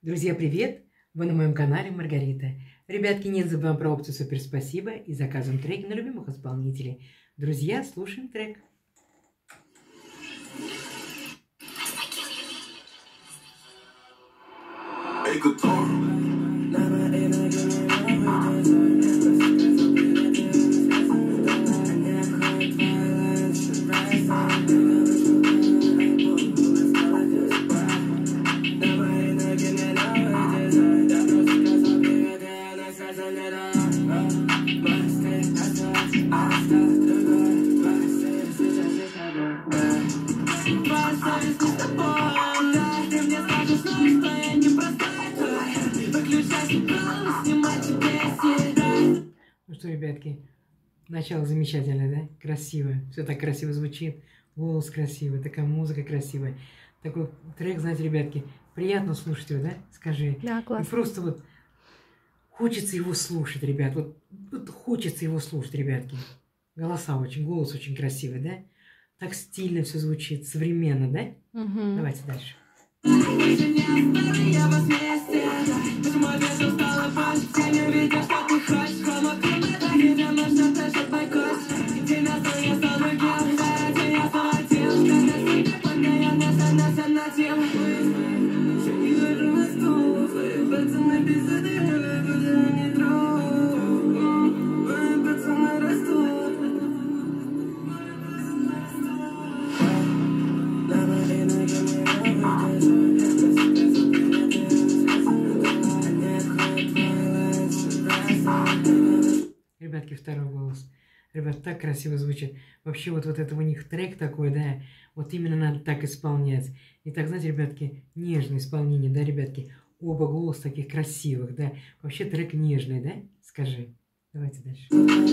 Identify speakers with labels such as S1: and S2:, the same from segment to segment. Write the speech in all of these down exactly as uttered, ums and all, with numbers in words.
S1: Друзья, привет! Вы на моем канале Маргарита. Ребятки, не забываем про опцию «Супер спасибо» и заказываем треки на любимых исполнителей. Друзья, слушаем трек. Ну что, ребятки, начало замечательное, да? Красивое. Все так красиво звучит. Голос красивый, такая музыка красивая. Такой трек, знаете, ребятки, приятно слушать его, да? Скажи.
S2: Да, классно.
S1: И просто вот хочется его слушать, ребят. Вот, вот хочется его слушать, ребятки. Голоса очень, голос очень красивый, да? Так стильно все звучит, современно, да?
S2: Угу.
S1: Давайте дальше. Ребятки, второй голос. Ребят, так красиво звучит. Вообще вот, вот это у них трек такой, да, вот именно надо так исполнять. И так, знаете, ребятки, нежное исполнение, да, ребятки? Оба голоса таких красивых, да. Вообще трек нежный, да? Скажи. Давайте дальше.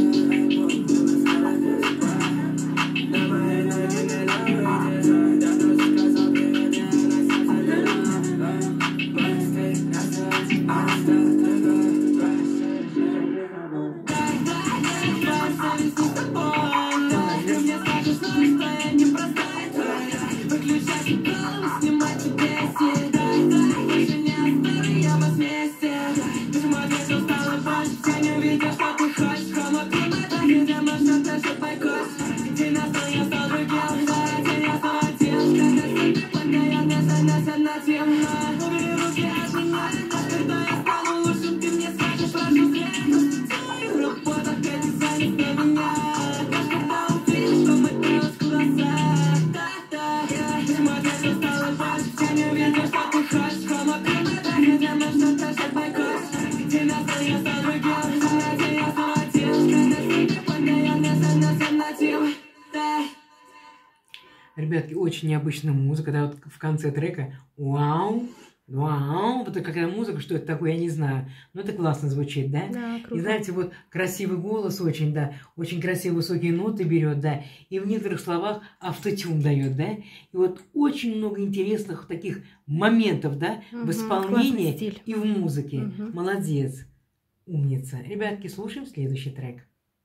S1: Ребятки, очень необычная музыка, да, вот в конце трека вау, вау, вот какая музыка, что это такое, я не знаю, но это классно звучит, да?
S2: Да, круто.
S1: И знаете, вот красивый голос очень, да, очень красивые высокие ноты берет, да, и в некоторых словах автотюн дает, да, и вот очень много интересных таких моментов, да,
S2: угу,
S1: в исполнении
S2: стиль.
S1: И в музыке.
S2: Угу.
S1: Молодец, умница. Ребятки, слушаем следующий трек.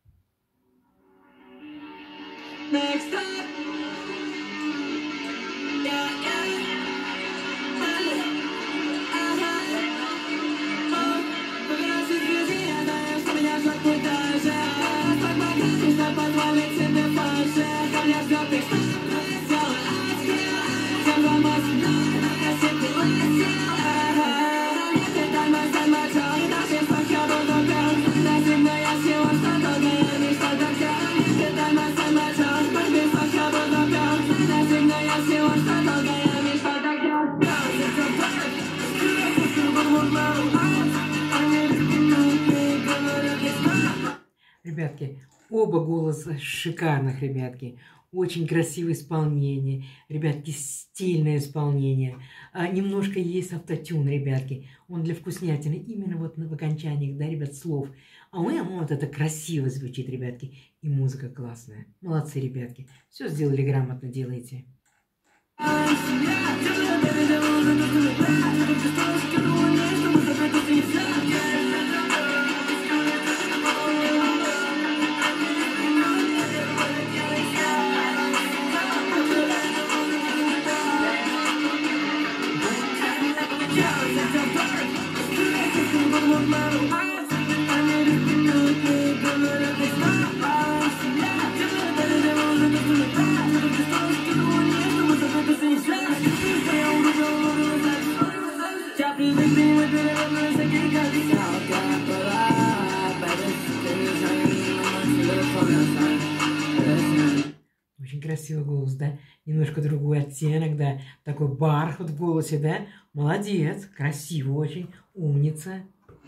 S3: Next time.
S1: Ребятки, оба голоса шикарных, ребятки. Очень красивое исполнение. Ребятки, стильное исполнение. А, немножко есть автотюн, ребятки. Он для вкуснятины. Именно вот в окончаниях, да, ребят, слов. А у меня вот это красиво звучит, ребятки. И музыка классная. Молодцы, ребятки. Все сделали грамотно, делаете.
S3: Yeah.
S1: Очень красивый голос, да? Немножко другой оттенок, да? Такой бархат в голосе, да? Молодец, красиво очень, умница.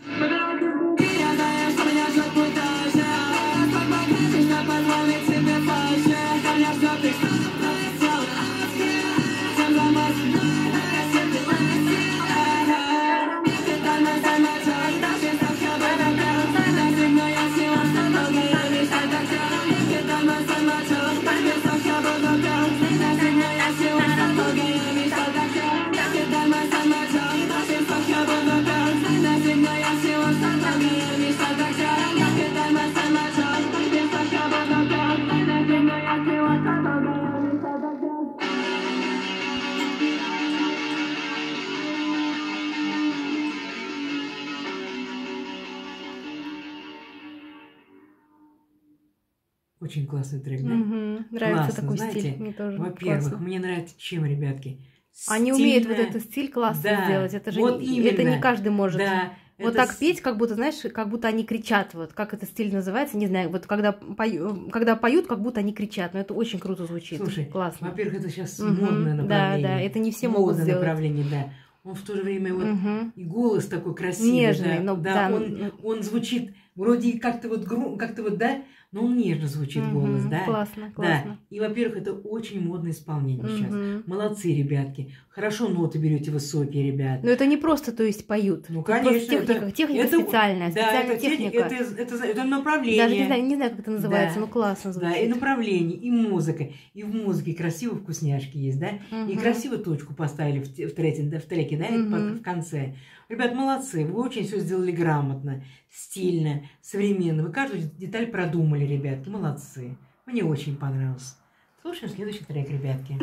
S1: Очень классный трек, да?
S2: Угу. Нравится
S1: Классно,
S2: такой
S1: знаете,
S2: стиль. Мне тоже
S1: во-первых,
S2: классно.
S1: мне нравится чем, ребятки?
S2: Они
S1: Стильная...
S2: умеют вот этот стиль классно
S1: да,
S2: сделать. Это же
S1: вот
S2: не,
S1: именно.
S2: это не каждый может.
S1: Да,
S2: вот
S1: это...
S2: так петь, как будто, знаешь, как будто они кричат. Вот как этот стиль называется, не знаю. Вот когда, пою, когда поют, как будто они кричат. Но это очень круто звучит.
S1: Слушай,
S2: классно.
S1: Во-первых, это сейчас
S2: угу.
S1: модное направление.
S2: Да, да, это не все
S1: модное
S2: могут сделать.
S1: направление, да. Он в то же время вот
S2: угу.
S1: и голос такой красивый,
S2: нежный,
S1: да,
S2: но
S1: да,
S2: да,
S1: он, он звучит вроде как-то вот гру... как-то вот, да, но он нежно звучит
S2: угу.
S1: голос, да.
S2: Классно, классно.
S1: Да. И, во-первых, это очень модное исполнение
S2: угу.
S1: сейчас. Молодцы, ребятки. Хорошо ноты берете высокие, ребят.
S2: Но это не просто, то есть, поют.
S1: Ну, конечно.
S2: Техника,
S1: это,
S2: техника
S1: это,
S2: специальная,
S1: да,
S2: специальная
S1: это,
S2: техника.
S1: Это, это, это, это направление.
S2: Даже не знаю, не знаю, как это называется,
S1: да.
S2: но классно звучит.
S1: Да, и направление, и музыка. И в музыке красивые вкусняшки есть, да?
S2: Угу.
S1: И красиво точку поставили в, в, треке, в треке, да, угу. в конце. Ребят, молодцы, вы очень все сделали грамотно, стильно, современно. Вы каждую деталь продумали, ребятки, молодцы. Мне очень понравилось. Слушаем следующий трек, ребятки.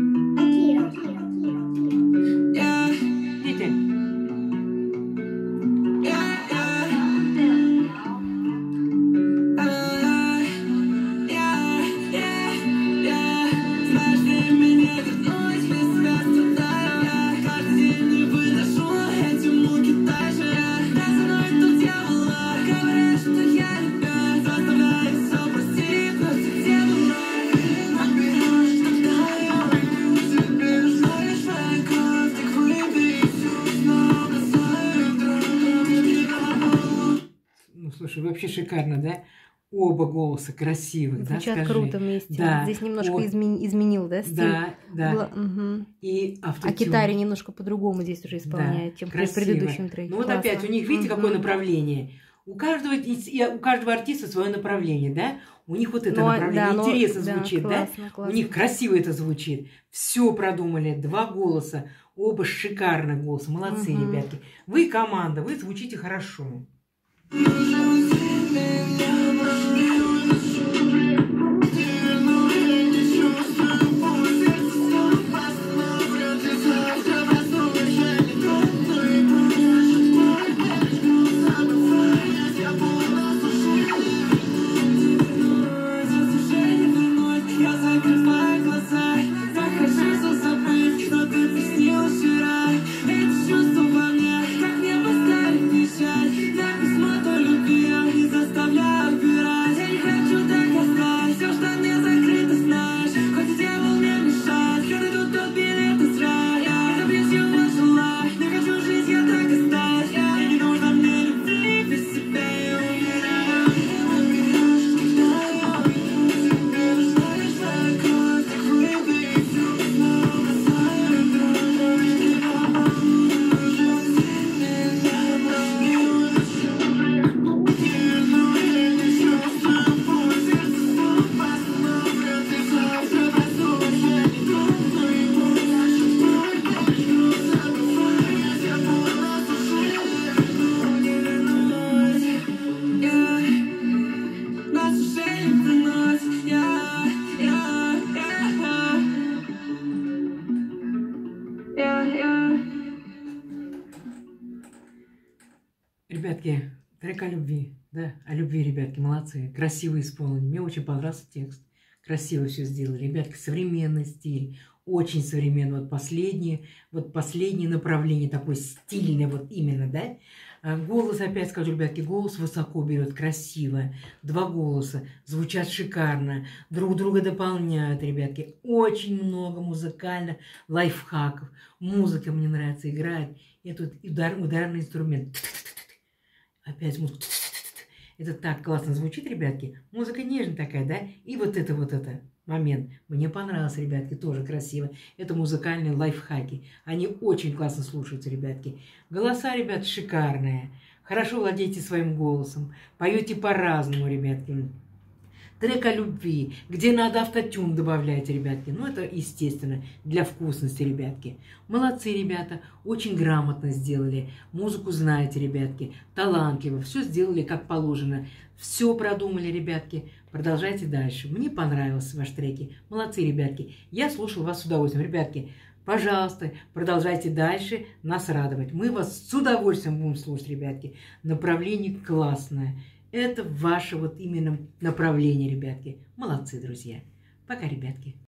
S1: Дети. Слушай, вообще шикарно, да? Оба голоса красивых,
S2: звучат,
S1: да, скажи.
S2: круто вместе.
S1: Да.
S2: Здесь немножко
S1: О...
S2: измен... изменил, да, стиль?
S1: Да, да.
S2: Было... Угу.
S1: И автотюн.
S2: А гитаре немножко по-другому здесь уже исполняет, да, чем красиво. В предыдущем треке.
S1: Ну вот
S2: классно.
S1: Опять, у них, видите, угу. какое направление? У каждого, у каждого артиста свое направление, да? У них вот это но, направление да, интересно но, звучит, да? Классно, да? Классно. У них красиво это звучит. Все продумали, два голоса, оба шикарных голоса. Молодцы, угу. ребятки. Вы команда, вы звучите хорошо. Ребятки, трек о любви, да, о любви, ребятки, молодцы, красиво исполнили. Мне очень понравился текст, красиво все сделали. Ребятки, современный стиль, очень современный. Вот последнее, вот последнее направление, такое стильное, вот именно, да. Голос, опять скажу, ребятки, голос высоко берет, красиво. Два голоса звучат шикарно, друг друга дополняют, ребятки. Очень много музыкальных лайфхаков. Музыка мне нравится, играет. И тут удар, ударный инструмент. Опять музыка. Это так классно звучит, ребятки. Музыка нежная такая, да? И вот это вот это момент. Мне понравился, ребятки, тоже красиво. Это музыкальные лайфхаки. Они очень классно слушаются, ребятки. Голоса, ребят, шикарные. Хорошо владеете своим голосом. Поете по-разному, ребятки. Трек о любви, где надо автотюн добавляете, ребятки. Ну, это естественно, для вкусности, ребятки. Молодцы, ребята, очень грамотно сделали. Музыку знаете, ребятки, талантливо. Все сделали как положено. Все продумали, ребятки. Продолжайте дальше. Мне понравился ваш треки. Молодцы, ребятки. Я слушал вас с удовольствием. Ребятки, пожалуйста, продолжайте дальше нас радовать. Мы вас с удовольствием будем слушать, ребятки. Направление классное. Это ваше вот именно направление, ребятки. Молодцы, друзья. Пока, ребятки.